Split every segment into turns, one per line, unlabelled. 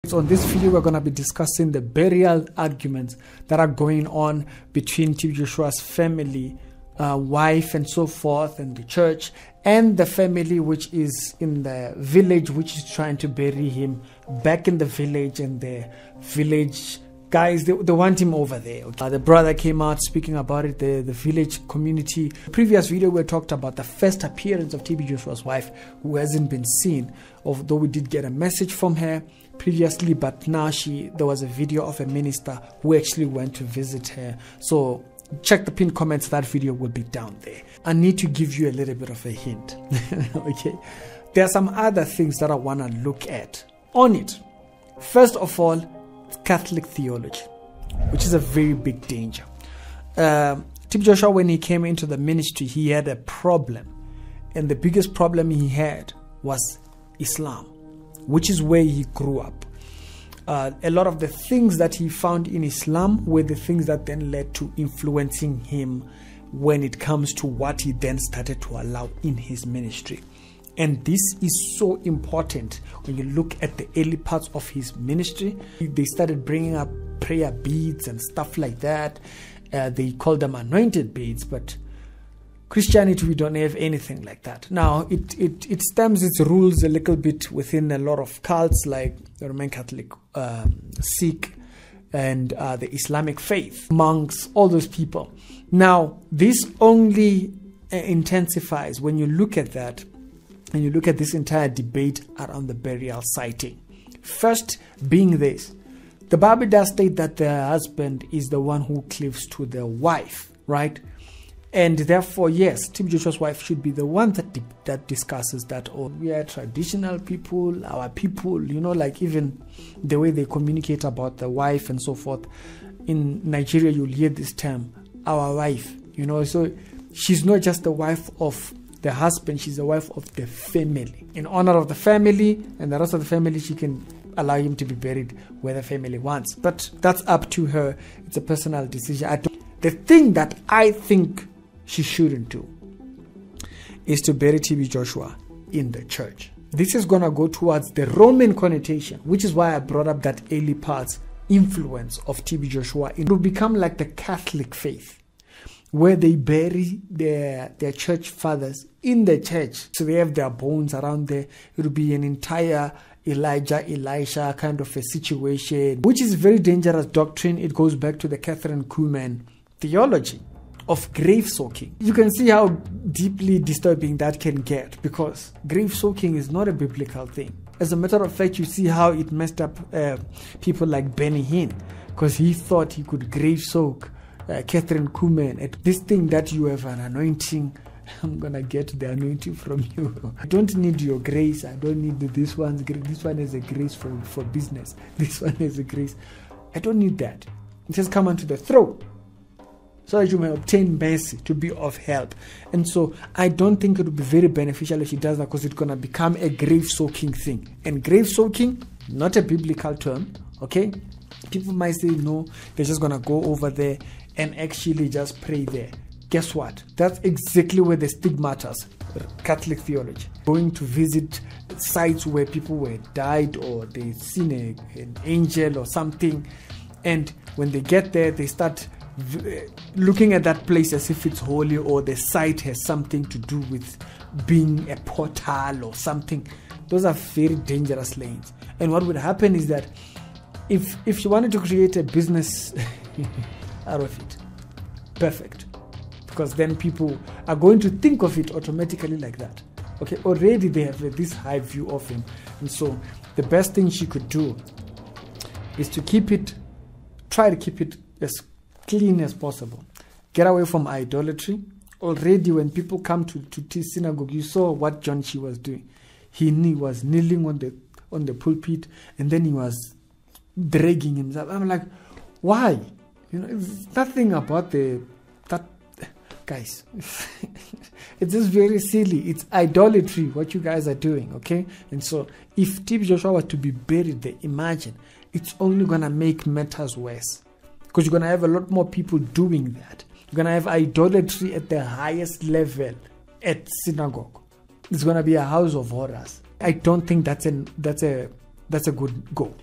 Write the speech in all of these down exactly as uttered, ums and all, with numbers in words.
So on this video, we're going to be discussing the burial arguments that are going on between T B Joshua's family, uh, wife and so forth, and the church, and the family which is in the village, which is trying to bury him back in the village, and the village guys, they, they want him over there. Okay? Uh, the brother came out speaking about it, the, the village community. Previous video, we talked about the first appearance of T B Joshua's wife, who hasn't been seen, although we did get a message from her previously, but now she there was a video of a minister who actually went to visit her. So check the pinned comments, that video will be down there. I need to give you a little bit of a hint. Okay, there are some other things that I want to look at on it. First of all, Catholic theology, which is a very big danger. uh, T B Joshua, when he came into the ministry, he had a problem, and the biggest problem he had was Islam, which is where he grew up. Uh, a lot of the things that he found in Islam were the things that then led to influencing him when it comes to what he then started to allow in his ministry. And this is so important when you look at the early parts of his ministry. They started bringing up prayer beads and stuff like that. Uh, they call them anointed beads, but Christianity, we don't have anything like that. Now, it, it, it stems its rules a little bit within a lot of cults like the Roman Catholic, um, Sikh, and uh, the Islamic faith, monks, all those people. Now, this only uh, intensifies when you look at that, and you look at this entire debate around the burial siting. First being this, the Bible does state that the husband is the one who cleaves to the wife, right? And therefore, yes, T B Joshua's wife should be the one that di that discusses that. Oh, we are traditional people, our people, you know, like even the way they communicate about the wife and so forth. In Nigeria, you'll hear this term, our wife, you know, so she's not just the wife of the husband, she's the wife of the family. In honor of the family and the rest of the family, she can allow him to be buried where the family wants. But that's up to her. It's a personal decision. I don't, the thing that I think she shouldn't do is to bury T B Joshua in the church. This is going to go towards the Roman connotation, which is why I brought up that early parts influence of T B Joshua. It will become like the Catholic faith, where they bury their, their church fathers in the church. So they have their bones around there. It will be an entire Elijah, Elisha kind of a situation, which is very dangerous doctrine. It goes back to the Catherine Kuhlman theology of grave soaking. You can see how deeply disturbing that can get, because grave soaking is not a biblical thing. As a matter of fact, you see how it messed up uh, people like Benny Hinn, because he thought he could grave soak Uh, Catherine Kuhlman at this thing that you have an anointing. I'm gonna get the anointing from you. I don't need your grace. I don't need this one's grace. This one is a grace for, for business. This one is a grace. I don't need that. Just come onto the throne so that you may obtain mercy, to be of help. And so I don't think it would be very beneficial if she does that, because it's gonna become a grave soaking thing. And grave soaking, not a biblical term, okay? People might say no, they're just gonna go over there and actually just pray there. Guess what? That's exactly where the stigmatas, Catholic theology. Going to visit sites where people were died, or they've seen a, an angel or something, and when they get there, they start looking at that place as if it's holy, or the site has something to do with being a portal or something. Those are very dangerous lanes. And what would happen is that if if you wanted to create a business out of it, perfect, because then people are going to think of it automatically like that. Okay, already they have this high view of him, and so the best thing she could do is to keep it, try to keep it as clean as possible. Get away from idolatry. Already when people come to to T synagogue, you saw what John Chi was doing. He, he was kneeling on the on the pulpit, and then he was dragging himself. I'm like, why? You know, it's nothing about the that guys. It's just very silly. It's idolatry what you guys are doing, okay? And so if T B Joshua was to be buried there, imagine, it's only gonna make matters worse, because you're gonna have a lot more people doing that. You're gonna have idolatry at the highest level at synagogue. It's gonna be a house of horrors. I don't think that's a that's a that's a good goal.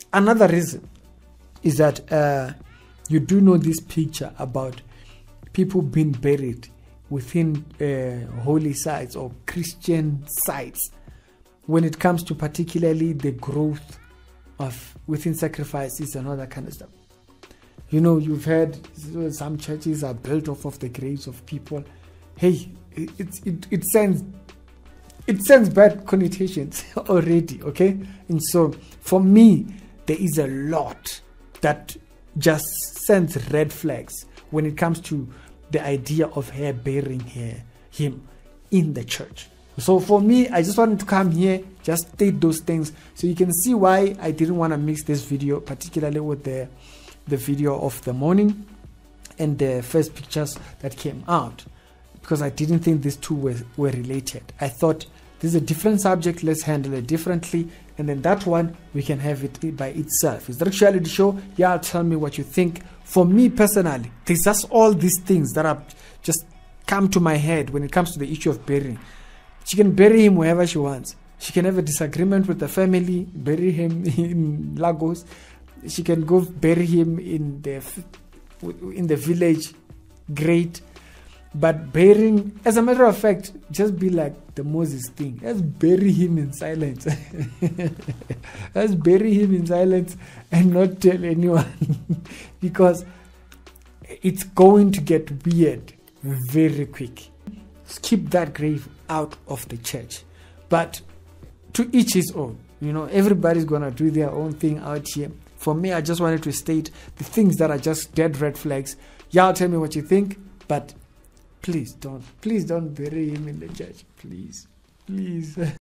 another reason is that uh, you do know this picture about people being buried within uh, holy sites or Christian sites, when it comes to particularly the growth of within sacrifices and all that kind of stuff. You know, you've heard some churches are built off of the graves of people. Hey, it it it, it sends it sends bad connotations already, okay? And so for me, there is a lot that just sends red flags when it comes to the idea of her burying her him in the church. So for me, I just wanted to come here, just state those things so you can see why I didn't want to mix this video, particularly with the the video of the morning and the first pictures that came out, because I didn't think these two were, were related. I thought this is a different subject, let's handle it differently, and then that one we can have it by itself. It's the Reality Show. Yeah, tell me what you think. For me personally, there's just all these things that have just come to my head when it comes to the issue of burying. She can bury him wherever she wants. She can have a disagreement with the family, bury him in Lagos. She can go bury him in the in the village. Great. But burying, as a matter of fact, just be like the Moses thing. Let's bury him in silence. Let's bury him in silence and not tell anyone. Because it's going to get weird very quick. Keep that grave out of the church. But to each his own. You know, everybody's going to do their own thing out here. For me, I just wanted to state the things that are just dead red flags. Y'all tell me what you think, but please don't, please don't bury him in the church. Please, please.